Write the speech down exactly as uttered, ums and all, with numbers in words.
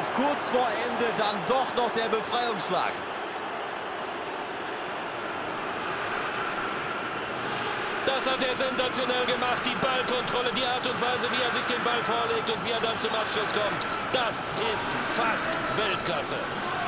auf kurz vor Ende dann doch noch der Befreiungsschlag. Das hat er sensationell gemacht. Die Ballkontrolle, die Art und Weise, wie er sich den Ball vorlegt und wie er dann zum Abschluss kommt. Das ist fast Weltklasse.